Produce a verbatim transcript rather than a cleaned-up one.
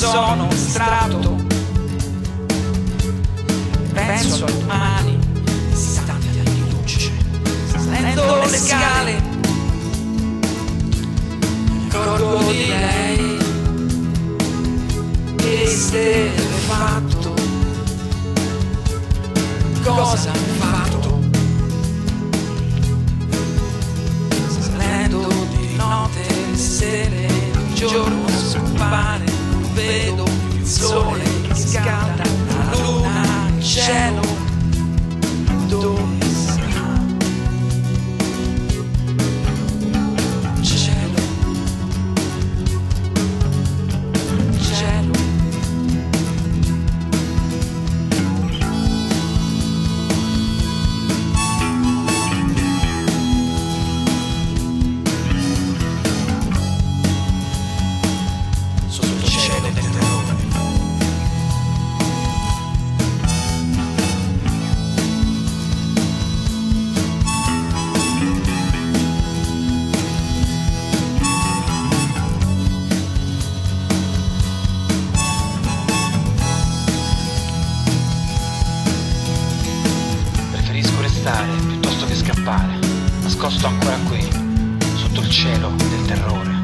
sono strato. Penso a domani, istanti di luce, salendo le scale, ricordo di lei. Che se l'hai fatto? Cosa hai fatto? Salendo di notte, di sere, di giorno scompare, non vedo il sole che scalda, la luna, il cielo, dove sarà? Cielo, cielo. Preferisco restare piuttosto che scappare, nascosto ancora qui, sotto il cielo del terrore.